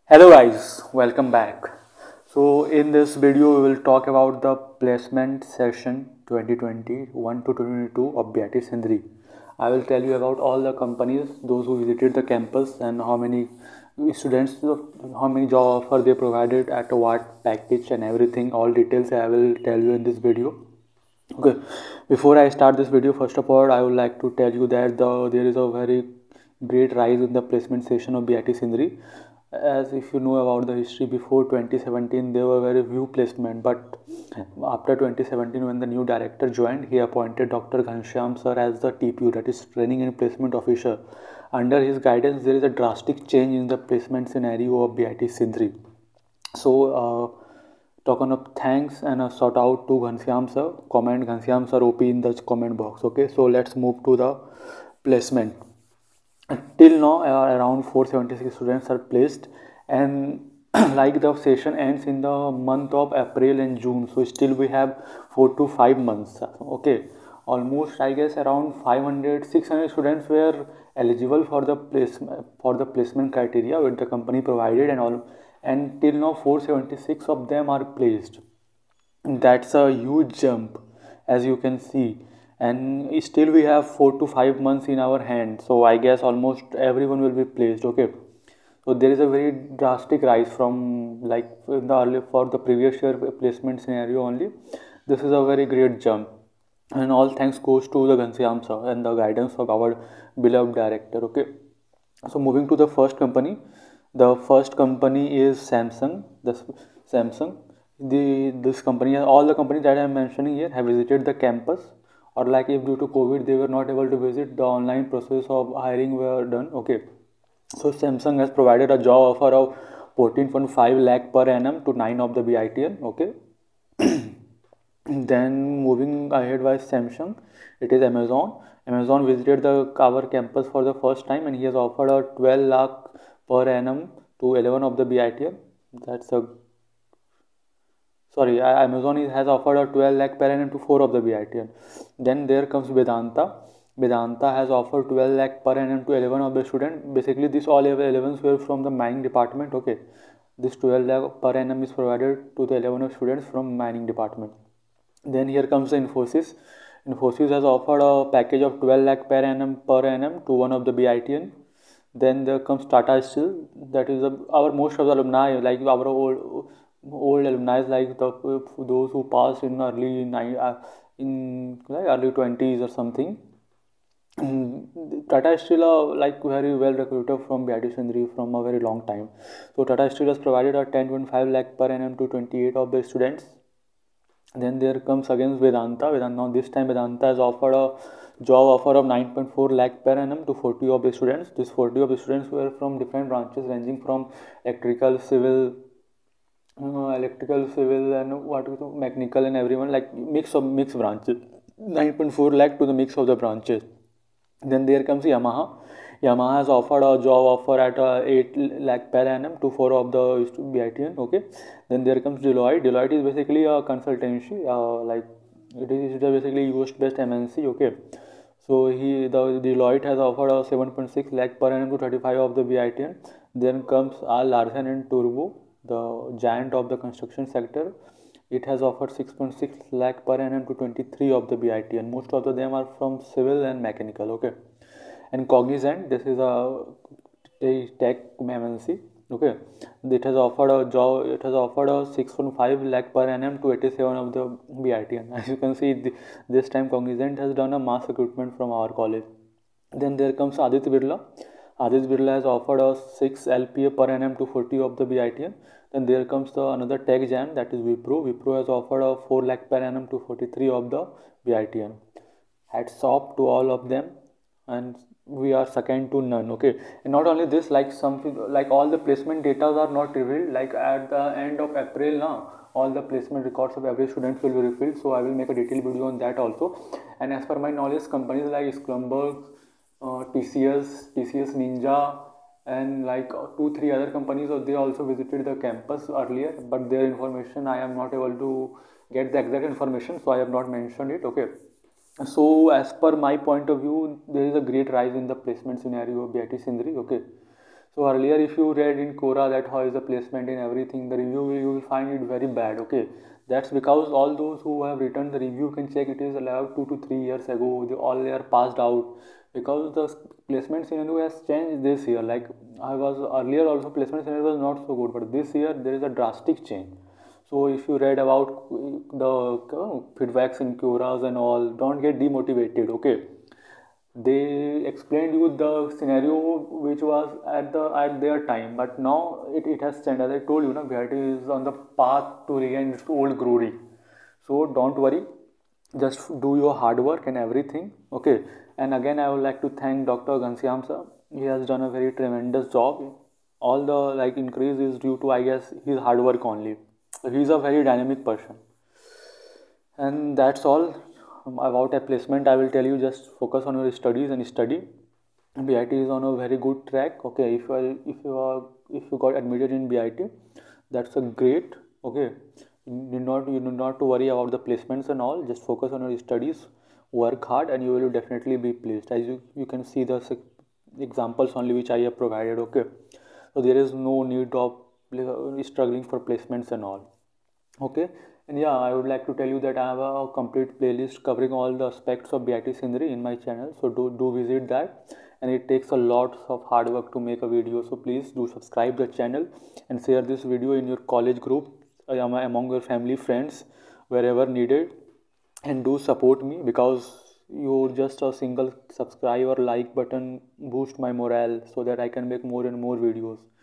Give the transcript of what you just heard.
Hello guys, welcome back. So in this video we will talk about the placement session 2021 to 2022 of BIT Sindri. I will tell you about all the companies, those who visited the campus and how many students, how many job offer they provided at what package and everything. All details I will tell you in this video. Okay, before I start this video, first of all I would like to tell you that there is a very great rise in the placement session of BIT Sindri. As if you know about the history, before 2017 there were very few placement, but after 2017 when the new director joined, he appointed Dr. Ghanshyam sir as the TPU, that is training and placement officer. Under his guidance there is a drastic change in the placement scenario of BIT Sindri. So token of thanks and a shout out to Ghanshyam sir. Comment Ghanshyam sir OP in the comment box. Okay, so let's move to the placement. Till now, around 476 students are placed, and like the session ends in the month of April and June, so still we have 4 to 5 months. Okay, almost I guess around 500 600 students were eligible for the placement criteria which the company provided, and till now 476 of them are placed. That's a huge jump, as you can see, and still we have 4 to 5 months in our hand. So I guess almost everyone will be placed. Okay, so there is a very drastic rise from like in the early for the previous year placement scenario only. This is a very great jump, and all thanks goes to the Ghanshyam sir and the guidance of our beloved director. Okay, so moving to the first company is Samsung. This Samsung, this company, all the companies that I am mentioning here have visited the campus, or like if due to COVID they were not able to visit, the online process of hiring were done. Okay, so Samsung has provided a job offer of 14.5 lakh per annum to 9 of the BITN. Okay, then moving ahead by Samsung, it is Amazon. Amazon visited the our campus for the first time, and he has offered a 12 lakh per annum to 11 of the BITM. That's a sorry, Amazon has offered a 12 lakh per annum to 4 of the BITM. Then there comes Vedanta. Vedanta has offered 12 lakh per annum to 11 of the students. Basically, this all 11s were from the mining department. Okay, this 12 lakh per annum is provided to the 11 of students from mining department. Then here comes the Infosys. Infosys has offered a package of 12 lakh per annum to one of the BITN. Then there comes Tata Steel. That is our most of the alumni, like our old alumni, like those who passed in in like early 20s or something. Tata Steel are like very well recruited from BIT Sindri from a very long time. So Tata Steel has provided a 10.5 lakh per annum to 28 of the students. Then there comes again Vedanta. Now this time Vedanta has offered a job offer of 9.4 lakh per annum to 40 of the students. This 40 of the students were from different branches ranging from electrical, civil, and what we call mechanical, and everyone like mixed branches. 9.4 lakh to the mix of the branches. Then there comes Yamaha. Yamaha has offered a job offer at 8 lakh per annum to 4 of the BITN. Okay. Then there comes Deloitte. Deloitte is basically a consultancy, like it is basically US based MNC. Okay. So the Deloitte has offered a 7.6 lakh per annum to 35 of the BITN. Then comes Larsen and Turbo, the giant of the construction sector. It has offered 6.6 lakh per annum to 23 of the BITN. Most of them are from civil and mechanical. Okay, and Cognizant, this is a tech MNC. Okay, it has offered a job. It has offered a 6.5 lakh per annum to 87 of the BITN. As you can see, this time Cognizant has done a mass recruitment from our college. Then there comes Aditya Birla. Aditya Birla has offered a 6 LPA per annum to 40 of the BITN. Then there comes another tech giant, that is Wipro. Wipro has offered a 4 lakh per annum to 43 of the BITN. Hats off to all of them, and we are second to none. Okay, and not only this, like something like all the placement data are not revealed. Like at the end of April now, all the placement records of every student will be revealed. So I will make a detailed video on that also. And as per my knowledge, companies like Schlumberg, TCS Ninja, and like 2 3 other companies, they also visited the campus earlier, but their information I am not able to get the exact information, so I have not mentioned it. Okay, so as per my point of view, there is a great rise in the placement scenario of BIT Sindri. Okay, So earlier, if you read in Quora that how is the placement in everything, the review you will find it very bad. Okay, that's because all those who have written the review can check it is allowed 2 to 3 years ago. They all are passed out because the placement scenario has changed this year. Like I was earlier also placement scenario was not so good, but this year there is a drastic change. So if you read about the feedbacks in Quoras and all, don't get demotivated. Okay, they explained you the scenario which was at their time, but now it has changed. As I told you, VIT is on the path to regain its old glory. So don't worry, just do your hard work and everything. Okay, and again I would like to thank Dr. Ghanshyam sir. He has done a very tremendous job. All the increase is due to, I guess, his hard work only. He is a very dynamic person. And that's all about a placement. I will tell you, just focus on your studies and study. BIT is on a very good track. Okay, if you got admitted in BIT, that's a great. Okay, you need not to worry about the placements and all. Just focus on your studies, work hard, and you will definitely be pleased. As you can see the examples only which I have provided. Okay, so there is no need of struggling for placements and all. Okay, and yeah, I would like to tell you that I have a complete playlist covering all the aspects of BIT Sindri in my channel, so do visit that. And it takes a lot of hard work to make a video, so please do subscribe the channel and share this video in your college group, among your family, friends, wherever needed. And do support me, because you just a single subscribe or like button boost my morale so that I can make more and more videos.